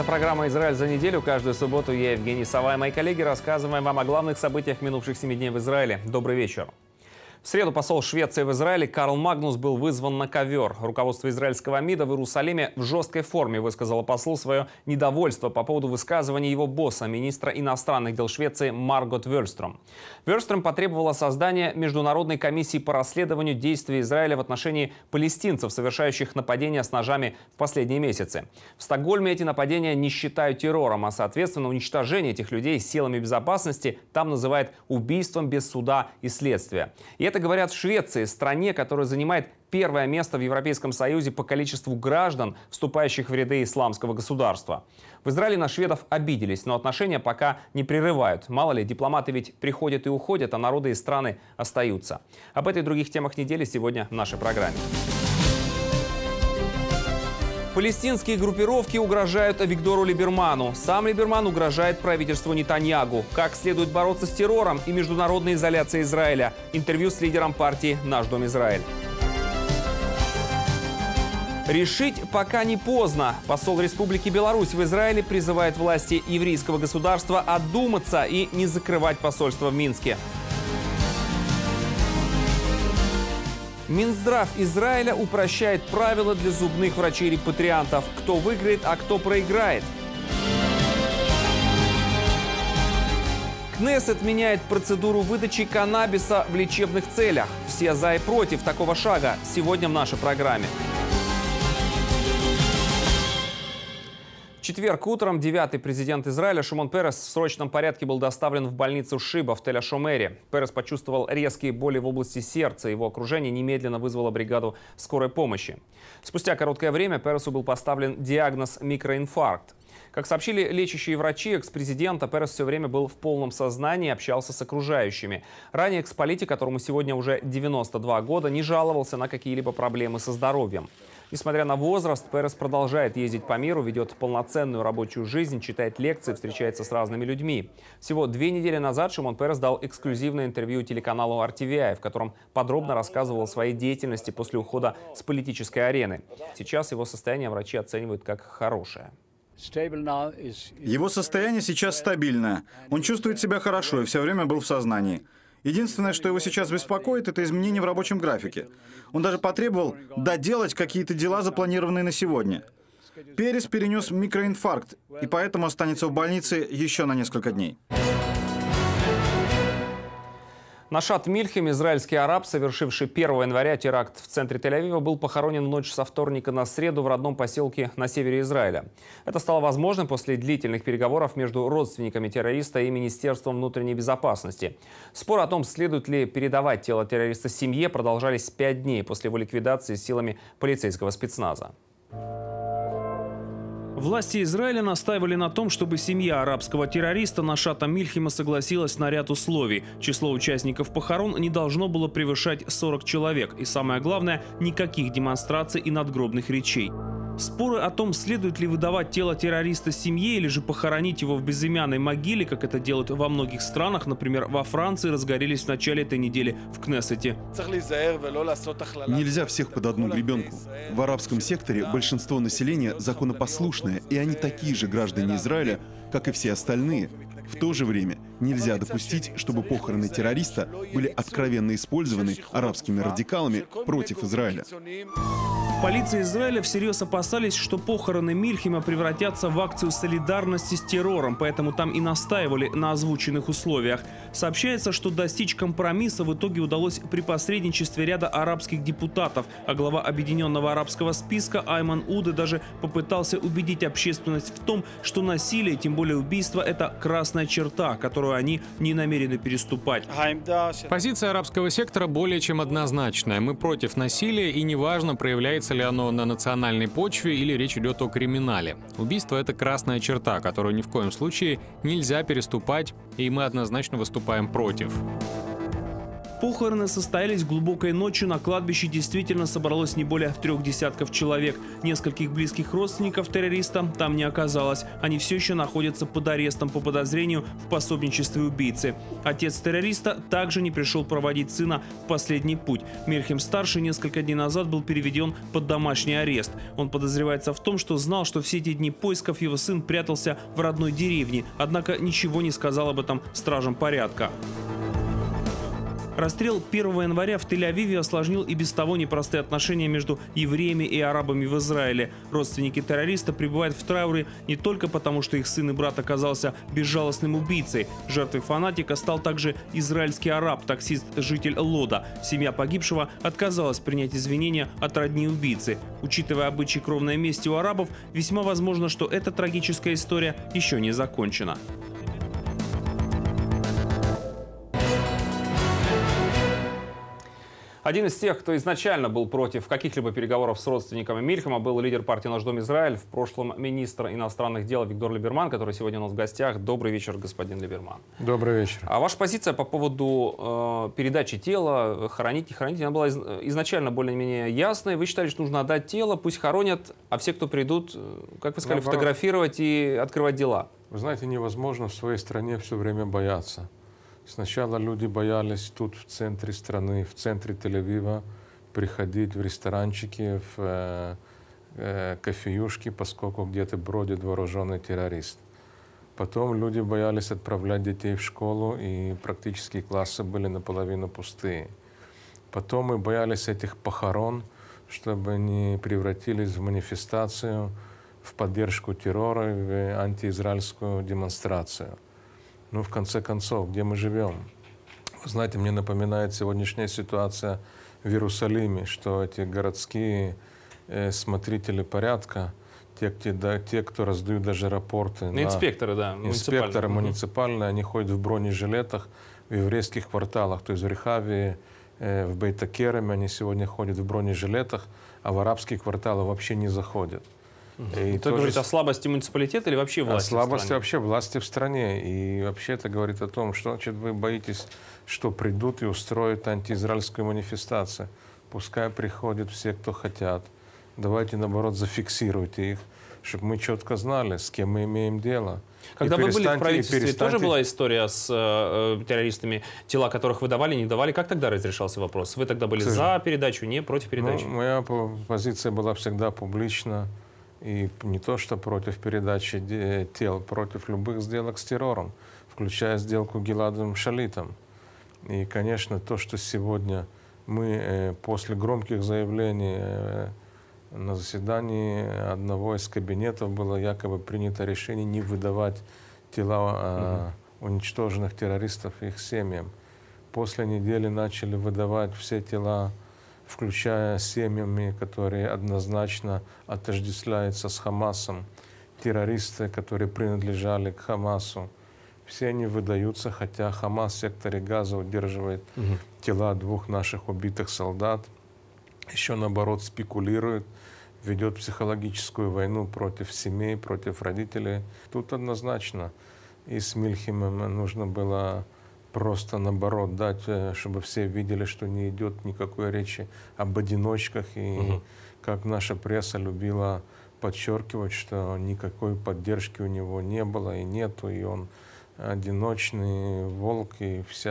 программа «Израиль за неделю». Каждую субботу я, Евгений Сова, и мои коллеги рассказываем вам о главных событиях минувших 7 дней в Израиле. Добрый вечер. В среду посол Швеции в Израиле Карл Магнус был вызван на ковер. Руководство израильского МИДа в Иерусалиме в жесткой форме высказало послу свое недовольство по поводу высказывания его босса, министра иностранных дел Швеции Маргот Вельстром. Вельстром потребовала создания Международной комиссии по расследованию действий Израиля в отношении палестинцев, совершающих нападения с ножами в последние месяцы. В Стокгольме эти нападения не считают террором, а соответственно уничтожение этих людей силами безопасности там называют убийством без суда и следствия. И это говорят в Швеции, стране, которая занимает первое место в Европейском Союзе по количеству граждан, вступающих в ряды исламского государства. В Израиле на шведов обиделись, но отношения пока не прерывают. Мало ли, дипломаты ведь приходят и уходят, а народы и страны остаются. Об этой и других темах недели сегодня в нашей программе. Палестинские группировки угрожают Авигдору Либерману. Сам Либерман угрожает правительству Нетаньягу. Как следует бороться с террором и международной изоляцией Израиля. Интервью с лидером партии «Наш Дом Израиль». Решить пока не поздно. Посол Республики Беларусь в Израиле призывает власти еврейского государства одуматься и не закрывать посольство в Минске. Минздрав Израиля упрощает правила для зубных врачей-репатриантов. Кто выиграет, а кто проиграет. Кнессет меняет процедуру выдачи каннабиса в лечебных целях. Все за и против такого шага сегодня в нашей программе. В четверг утром 9-й президент Израиля Шимон Перес в срочном порядке был доставлен в больницу Шиба в Тель-Ашомере. Перес почувствовал резкие боли в области сердца. Его окружение немедленно вызвало бригаду скорой помощи. Спустя короткое время Пересу был поставлен диагноз микроинфаркт. Как сообщили лечащие врачи, экс-президента, Перес все время был в полном сознании и общался с окружающими. Ранее экс-политик, которому сегодня уже 92 года, не жаловался на какие-либо проблемы со здоровьем. Несмотря на возраст, Перес продолжает ездить по миру, ведет полноценную рабочую жизнь, читает лекции, встречается с разными людьми. Всего 2 недели назад Шимон Перес дал эксклюзивное интервью телеканалу RTVI, в котором подробно рассказывал о своей деятельности после ухода с политической арены. Сейчас его состояние врачи оценивают как хорошее. Его состояние сейчас стабильное. Он чувствует себя хорошо и все время был в сознании. Единственное, что его сейчас беспокоит, это изменения в рабочем графике. Он даже потребовал доделать какие-то дела, запланированные на сегодня. Перес перенес микроинфаркт и поэтому останется в больнице еще на несколько дней. Нашат Мильхем, израильский араб, совершивший 1 января теракт в центре Тель-Авива, был похоронен в ночь со вторника на среду в родном поселке на севере Израиля. Это стало возможным после длительных переговоров между родственниками террориста и Министерством внутренней безопасности. Спор о том, следует ли передавать тело террориста семье, продолжались 5 дней после его ликвидации силами полицейского спецназа. Власти Израиля настаивали на том, чтобы семья арабского террориста Нашата Мильхема согласилась на ряд условий. Число участников похорон не должно было превышать 40 человек. И самое главное, никаких демонстраций и надгробных речей. Споры о том, следует ли выдавать тело террориста семье или же похоронить его в безымянной могиле, как это делают во многих странах, например, во Франции, разгорелись в начале этой недели в Кнессете. Нельзя всех под одну гребенку. В арабском секторе большинство населения законопослушное, и они такие же граждане Израиля, как и все остальные. В то же время нельзя допустить, чтобы похороны террориста были откровенно использованы арабскими радикалами против Израиля. В полиции Израиля всерьез опасались, что похороны Мильхема превратятся в акцию солидарности с террором, поэтому там и настаивали на озвученных условиях. Сообщается, что достичь компромисса в итоге удалось при посредничестве ряда арабских депутатов, а глава Объединенного арабского списка Айман Уде даже попытался убедить общественность в том, что насилие, тем более убийство, это красная черта, которую они не намерены переступать. Позиция арабского сектора более чем однозначная. Мы против насилия, и неважно, проявляется ли оно на национальной почве или речь идет о криминале. Убийство — это красная черта, которую ни в коем случае нельзя переступать, и мы однозначно выступаем против. Похороны состоялись глубокой ночью. На кладбище действительно собралось не более 3 десятков человек. Нескольких близких родственников террориста там не оказалось. Они все еще находятся под арестом по подозрению в пособничестве убийцы. Отец террориста также не пришел проводить сына в последний путь. Мельхем-старший несколько дней назад был переведен под домашний арест. Он подозревается в том, что знал, что все эти дни поисков его сын прятался в родной деревне, однако ничего не сказал об этом стражам порядка. Расстрел 1 января в Тель-Авиве осложнил и без того непростые отношения между евреями и арабами в Израиле. Родственники террориста пребывают в трауре не только потому, что их сын и брат оказался безжалостным убийцей. Жертвой фанатика стал также израильский араб, таксист-житель Лода. Семья погибшего отказалась принять извинения от родни убийцы. Учитывая обычаи кровной мести у арабов, весьма возможно, что эта трагическая история еще не закончена. Один из тех, кто изначально был против каких-либо переговоров с родственниками Мильхема, был лидер партии «Наш дом Израиль», в прошлом министр иностранных дел Авигдор Либерман, который сегодня у нас в гостях. Добрый вечер, господин Либерман. Добрый вечер. А ваша позиция по поводу передачи тела, хоронить, не хоронить, она была изначально более-менее ясной. Вы считали, что нужно отдать тело, пусть хоронят, а все, кто придут, как вы сказали, фотографировать и открывать дела? Вы знаете, невозможно в своей стране все время бояться. Сначала люди боялись тут, в центре страны, в центре Тель-Авива, приходить в ресторанчики, в кофеюшки, поскольку где-то бродит вооруженный террорист. Потом люди боялись отправлять детей в школу, и практически классы были наполовину пустые. Потом мы боялись этих похорон, чтобы они превратились в манифестацию, в поддержку террора, в антиизраильскую демонстрацию. Ну, в конце концов, где мы живем? Вы знаете, мне напоминает сегодняшняя ситуация в Иерусалиме, что эти городские смотрители порядка, те, кто раздают даже рапорты, инспекторы, да, инспекторы муниципальные, они ходят в бронежилетах в еврейских кварталах, то есть в Рехаве, в Бейт-Акереме они сегодня ходят в бронежилетах, а в арабские кварталы вообще не заходят. Это говорит о слабости муниципалитета или вообще власти в стране? О слабости вообще власти в стране. И вообще это говорит о том, что значит, вы боитесь, что придут и устроят антиизраильскую манифестацию. Пускай приходят все, кто хотят. Давайте, наоборот, зафиксируйте их, чтобы мы четко знали, с кем мы имеем дело. Когда вы были в правительстве, тоже была история с террористами, тела которых вы давали, не давали. Как тогда разрешался вопрос? Вы тогда были за передачу, не против передачи? Ну, моя позиция была всегда публична. И не то, что против передачи тел, против любых сделок с террором, включая сделку Гиладом Шалитом. И, конечно, то, что сегодня мы после громких заявлений на заседании одного из кабинетов было якобы принято решение не выдавать тела уничтоженных террористов их семьям. После недели начали выдавать все тела, включая семьями, которые однозначно отождествляются с Хамасом, террористы, которые принадлежали к Хамасу. Все они выдаются, хотя Хамас в секторе Газа удерживает тела 2 наших убитых солдат, еще наоборот спекулирует, ведет психологическую войну против семей, против родителей. Тут однозначно и с Мильхемом нужно было просто наоборот дать, чтобы все видели, что не идет никакой речи об одиночках. И как наша пресса любила подчеркивать, что никакой поддержки у него не было и нету, и он одиночный волк, и весь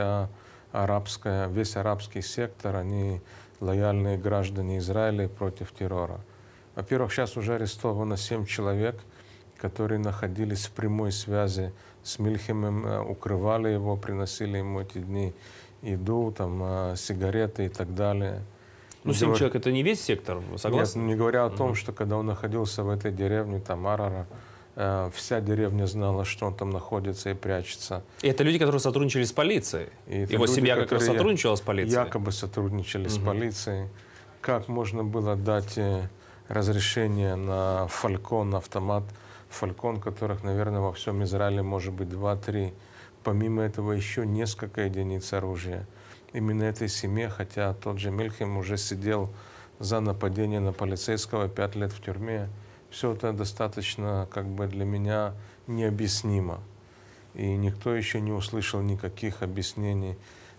арабский сектор, они лояльные граждане Израиля против террора. Во-первых, сейчас уже арестовано 7 человек, которые находились в прямой связи с Мильхемом, укрывали его, приносили ему эти дни еду, там, сигареты и так далее. Ну, 7 человек — это не весь сектор, вы согласны? Нет, не говоря о том, что когда он находился в этой деревне, там, Арара, вся деревня знала, что он там находится и прячется. И это люди, которые сотрудничали с полицией? Его люди, семья как раз сотрудничала с полицией? Якобы сотрудничали с полицией. Как можно было дать разрешение на Фалькон, автомат Фалькон, которых, наверное, во всем Израиле может быть 2-3. Помимо этого еще несколько единиц оружия. Именно этой семье, хотя тот же Мильхем уже сидел за нападение на полицейского 5 лет в тюрьме, все это достаточно как бы для меня необъяснимо. И никто еще не услышал никаких объяснений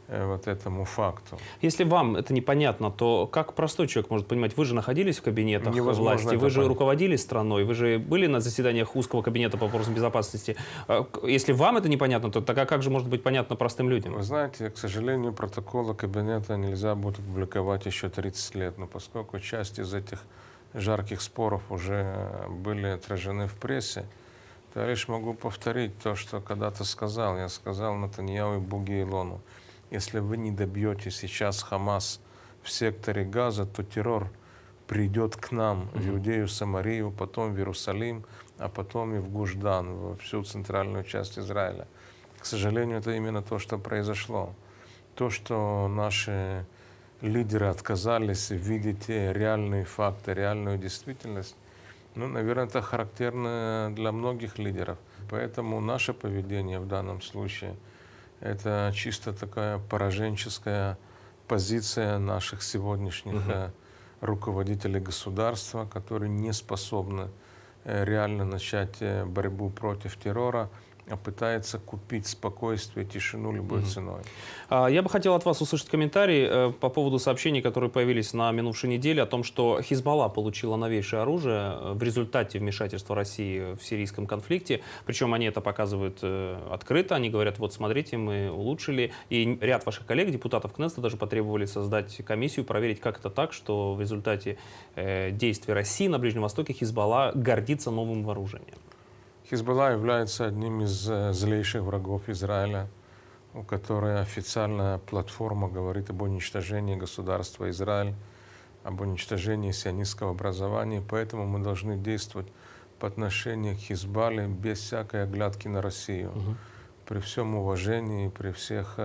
вот этому факту. Если вам это непонятно, то как простой человек может понимать? Вы же находились в кабинетах власти, вы же руководили страной, вы же были на заседаниях узкого кабинета по вопросам безопасности. Если вам это непонятно, то тогда как же может быть понятно простым людям? Вы знаете, к сожалению, протоколы кабинета нельзя будет публиковать еще 30 лет, но поскольку часть из этих жарких споров уже были отражены в прессе, то я лишь могу повторить то, что когда-то сказал. Я сказал Нетаньяху и Буги Илону: если вы не добьете сейчас Хамас в секторе Газа, то террор придет к нам в Иудею, Самарию, потом в Иерусалим, а потом и в Гуш-Дан, во всю центральную часть Израиля. К сожалению, это именно то, что произошло. То, что наши лидеры отказались видеть реальные факты, реальную действительность, ну, наверное, это характерно для многих лидеров. Поэтому наше поведение в данном случае — это чисто такая пораженческая позиция наших сегодняшних руководителей государства, которые не способны реально начать борьбу против террора, а пытается купить спокойствие, тишину любой ценой. Я бы хотел от вас услышать комментарий по поводу сообщений, которые появились на минувшей неделе, о том, что Хизбалла получила новейшее оружие в результате вмешательства России в сирийском конфликте. Причем они это показывают открыто. Они говорят: вот смотрите, мы улучшили. И ряд ваших коллег, депутатов Кнессета, даже потребовали создать комиссию, проверить, как это так, что в результате действий России на Ближнем Востоке Хизбалла гордится новым вооружением. Хизбалла является одним из злейших врагов Израиля, у которой официальная платформа говорит об уничтожении государства Израиль, об уничтожении сионистского образования. Поэтому мы должны действовать по отношению к Хизбалле без всякой оглядки на Россию. При всем уважении, при всех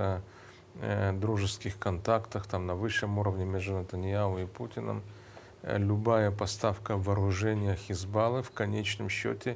дружеских контактах там, на высшем уровне между Нетаньяху и Путиным, любая поставка вооружения Хизбаллы в конечном счете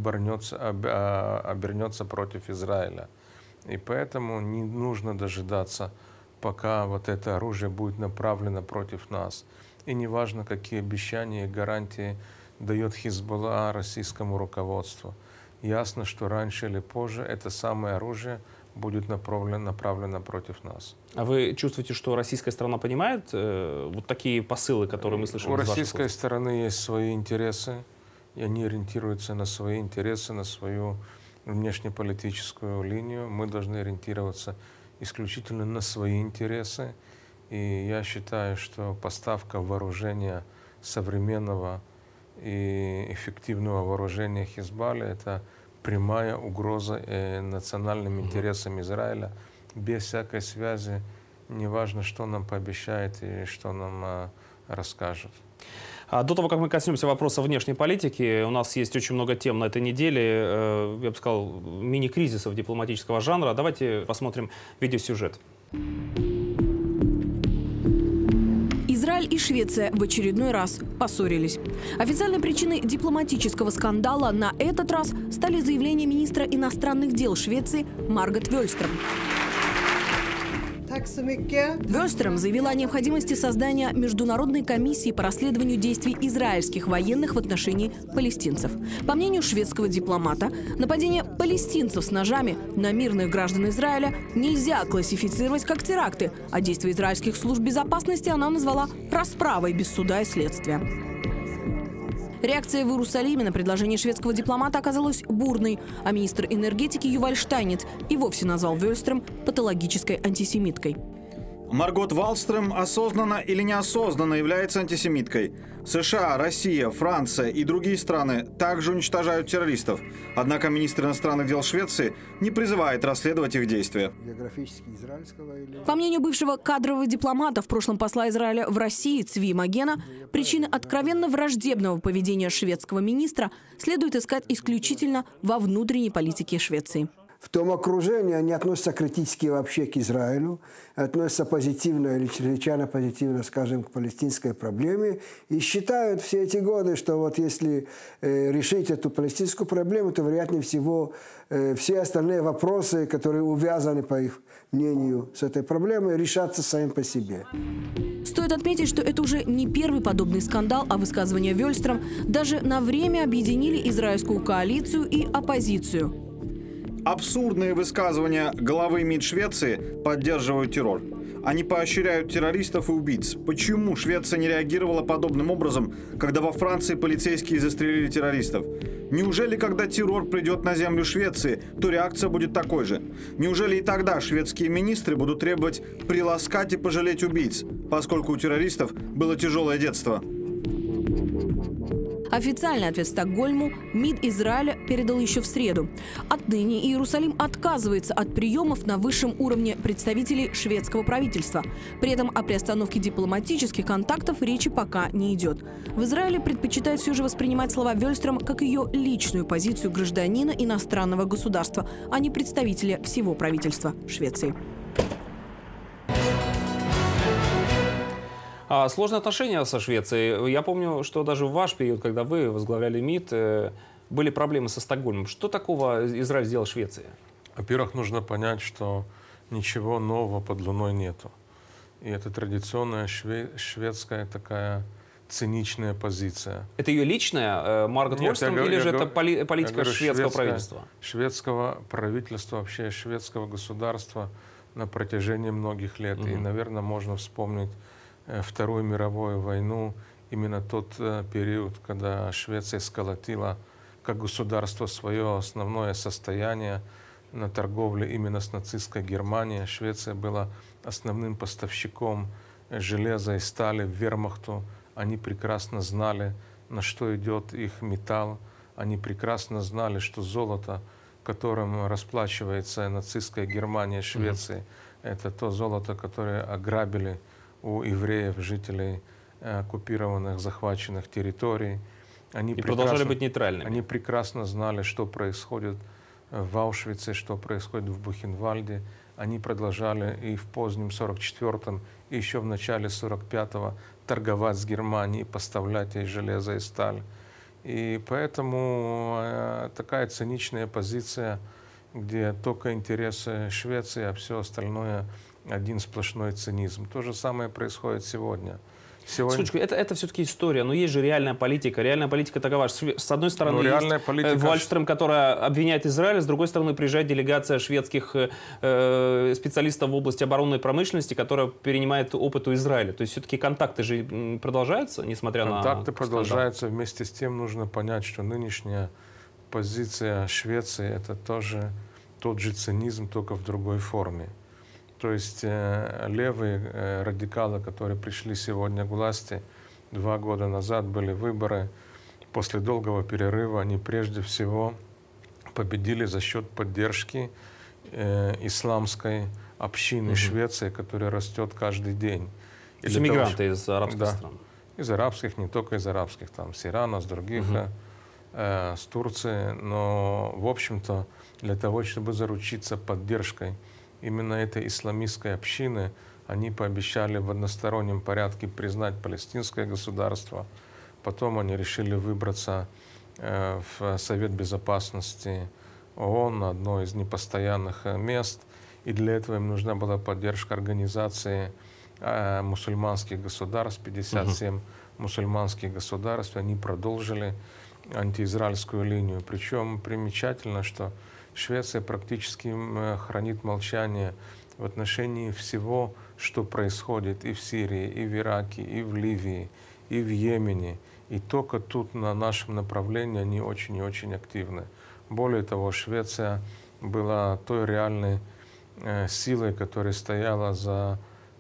обернется против Израиля. И поэтому не нужно дожидаться, пока вот это оружие будет направлено против нас. И неважно, какие обещания и гарантии дает Хизбалла российскому руководству. Ясно, что раньше или позже это самое оружие будет направлено против нас. А вы чувствуете, что российская сторона понимает вот такие посылы, которые мы слышим? У российской стороны есть свои интересы, и они ориентируются на свои интересы, на свою внешнеполитическую линию. Мы должны ориентироваться исключительно на свои интересы. И я считаю, что поставка вооружения современного и эффективного вооружения Хизбалле — это прямая угроза национальным интересам Израиля, без всякой связи, неважно, что нам пообещает и что нам расскажут. До того, как мы коснемся вопроса внешней политики, у нас есть очень много тем на этой неделе, я бы сказал, мини-кризисов дипломатического жанра. Давайте посмотрим видеосюжет. Израиль и Швеция в очередной раз поссорились. Официальной причиной дипломатического скандала на этот раз стали заявления министра иностранных дел Швеции Маргот Вельстром. Вельстром заявила о необходимости создания международной комиссии по расследованию действий израильских военных в отношении палестинцев. По мнению шведского дипломата, нападение палестинцев с ножами на мирных граждан Израиля нельзя классифицировать как теракты, а действия израильских служб безопасности она назвала расправой без суда и следствия. Реакция в Иерусалиме на предложение шведского дипломата оказалась бурной, а министр энергетики Юваль Штайнец и вовсе назвал Вельстром патологической антисемиткой. Маргот Валлстрöm осознанно или неосознанно является антисемиткой. США, Россия, Франция и другие страны также уничтожают террористов. Однако министр иностранных дел Швеции не призывает расследовать их действия. По мнению бывшего кадрового дипломата, в прошлом посла Израиля в России Цви Магена, причины откровенно враждебного поведения шведского министра следует искать исключительно во внутренней политике Швеции. В том окружении они относятся критически вообще к Израилю, относятся позитивно или чрезвычайно позитивно, скажем, к палестинской проблеме и считают все эти годы, что вот если решить эту палестинскую проблему, то, вероятнее всего, все остальные вопросы, которые увязаны, по их мнению, с этой проблемой, решатся сами по себе. Стоит отметить, что это уже не первый подобный скандал, а высказывания Вельстром даже на время объединили израильскую коалицию и оппозицию. Абсурдные высказывания главы МИД Швеции поддерживают террор. Они поощряют террористов и убийц. Почему Швеция не реагировала подобным образом, когда во Франции полицейские застрелили террористов? Неужели, когда террор придет на землю Швеции, то реакция будет такой же? Неужели и тогда шведские министры будут требовать приласкать и пожалеть убийц, поскольку у террористов было тяжелое детство? Официальный ответ Стокгольму МИД Израиля передал еще в среду. Отныне Иерусалим отказывается от приемов на высшем уровне представителей шведского правительства. При этом о приостановке дипломатических контактов речи пока не идет. В Израиле предпочитают все же воспринимать слова Вельстром как ее личную позицию гражданина иностранного государства, а не представителя всего правительства Швеции. Сложные отношения со Швецией. Я помню, что даже в ваш период, когда вы возглавляли МИД, были проблемы со Стокгольмом. Что такого Израиль сделал Швеции? Во-первых, нужно понять, что ничего нового под луной нету. И это традиционная шведская такая циничная позиция. Это ее личная, Маргот Вольстром, или же это политика шведского правительства? Шведского правительства, вообще шведского государства на протяжении многих лет. И, наверное, можно вспомнить Вторую мировую войну, именно тот период, когда Швеция сколотила как государство свое основное состояние на торговле именно с нацистской Германией. Швеция была основным поставщиком железа и стали в вермахту. Они прекрасно знали, на что идет их металл. Они прекрасно знали, что золото, которым расплачивается нацистская Германия Швеции, это то золото, которое ограбили у евреев, жителей оккупированных, захваченных территорий. Они продолжали быть нейтральными. Они прекрасно знали, что происходит в Аушвице, что происходит в Бухенвальде. Они продолжали и в позднем 44-м, и еще в начале 45-го торговать с Германией, поставлять ей железо и сталь. И поэтому такая циничная позиция, где только интересы Швеции, а все остальное один сплошной цинизм. То же самое происходит сегодня. Слушайте, это все-таки история, но есть же реальная политика. Реальная политика такова. С одной стороны, есть политика... Вальстром, которая обвиняет Израиль, с другой стороны, приезжает делегация шведских специалистов в области оборонной промышленности, которая перенимает опыт у Израиля. То есть все-таки контакты же продолжаются, несмотря на... Контакты продолжаются. Вместе с тем нужно понять, что нынешняя позиция Швеции — это тоже тот же цинизм, только в другой форме. То есть левые радикалы, которые пришли сегодня к власти, 2 года назад были выборы, после долгого перерыва они прежде всего победили за счет поддержки исламской общины Швеции, которая растет каждый день. Это мигранты из арабских стран? Из арабских, не только из арабских, там с Ирана, с других, с Турции. Но, в общем-то, для того, чтобы заручиться поддержкой именно этой исламистской общины, они пообещали в одностороннем порядке признать палестинское государство. Потом они решили выбраться в Совет Безопасности ООН на одно из непостоянных мест. И для этого им нужна была поддержка организации мусульманских государств, 57 мусульманских государств. Они продолжили антиизраильскую линию. Причем примечательно, что Швеция практически хранит молчание в отношении всего, что происходит и в Сирии, и в Ираке, и в Ливии, и в Йемене. И только тут на нашем направлении они очень и очень активны. Более того, Швеция была той реальной силой, которая стояла за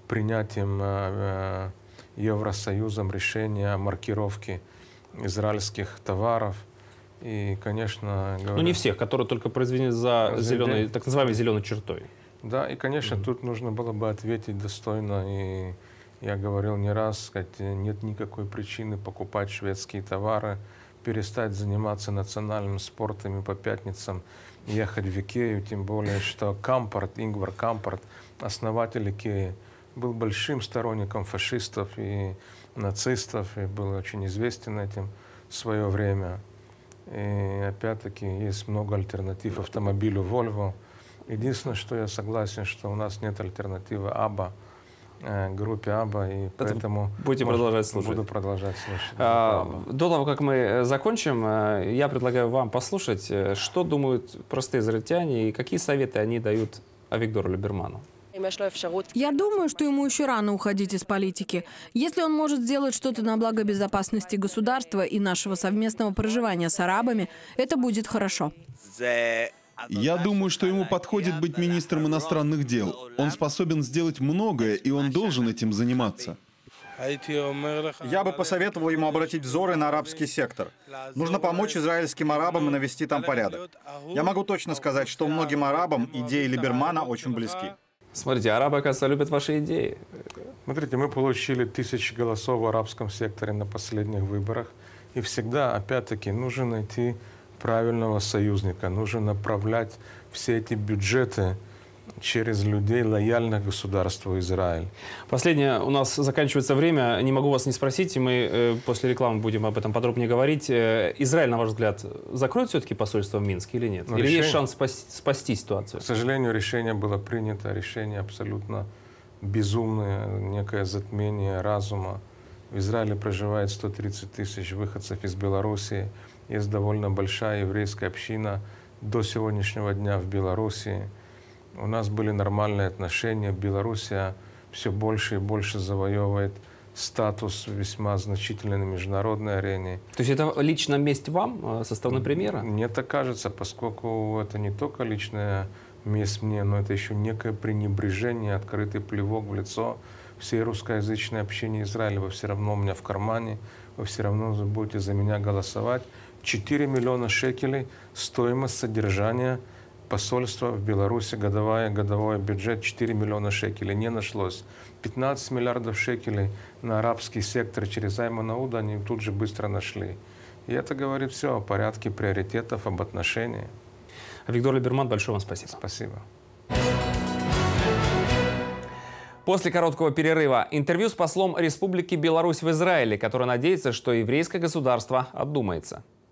принятием Евросоюзом решения о маркировке израильских товаров. И, конечно, говоря, не всех, которые только произведены за зеленой, так называемой зеленой чертой. Да, и, конечно, тут нужно было бы ответить достойно. И я говорил не раз, сказать, нет никакой причины покупать шведские товары, перестать заниматься национальным спортом и по пятницам ехать в Икею, тем более, что Кампарт, Ингвар Кампарт, основатель Икеи, был большим сторонником фашистов и нацистов, и был очень известен этим в свое время. И опять-таки есть много альтернатив автомобилю Volvo. Единственное, что я согласен, что у нас нет альтернативы Аба. группе Аба, и поэтому будете продолжать слушать. Буду продолжать слушать. До того, как мы закончим, я предлагаю вам послушать, что думают простые израильтяне и какие советы они дают Авигдору Либерману. Я думаю, что ему еще рано уходить из политики. Если он может сделать что-то на благо безопасности государства и нашего совместного проживания с арабами, это будет хорошо. Я думаю, что ему подходит быть министром иностранных дел. Он способен сделать многое, и он должен этим заниматься. Я бы посоветовал ему обратить взоры на арабский сектор. Нужно помочь израильским арабам и навести там порядок. Я могу точно сказать, что многим арабам идеи Либермана очень близки. Смотрите, арабы, оказывается, любят ваши идеи. Смотрите, мы получили 1000 голосов в арабском секторе на последних выборах. И всегда, опять-таки, нужно найти правильного союзника. Нужно направлять все эти бюджеты через людей, лояльных государству Израиль. Последнее, у нас заканчивается время. Не могу вас не спросить, и мы после рекламы будем об этом подробнее говорить. Израиль, на ваш взгляд, закроет все-таки посольство в Минске или нет? Или есть шанс спасти ситуацию? К сожалению, решение было принято. Решение абсолютно безумное, некое затмение разума. В Израиле проживает 130 тысяч выходцев из Белоруссии. Есть довольно большая еврейская община до сегодняшнего дня в Белоруссии. У нас были нормальные отношения. Белоруссия все больше и больше завоевывает статус весьма значительный на международной арене. То есть это лично месть вам со стороны премьера? Мне так кажется, поскольку это не только личная месть мне, но это еще некое пренебрежение, открытый плевок в лицо всей русскоязычной общине Израиля. Вы все равно у меня в кармане, вы все равно будете за меня голосовать. 4 миллиона шекелей стоимость содержания посольства в Беларуси, годовой бюджет 4 миллиона шекелей. Не нашлось. 15 миллиардов шекелей на арабский сектор через Аймана Уда они тут же быстро нашли. И это говорит все о порядке приоритетов, об отношении. Авигдор Либерман, большое вам спасибо. Спасибо. После короткого перерыва интервью с послом Республики Беларусь в Израиле, который надеется, что еврейское государство отдумается.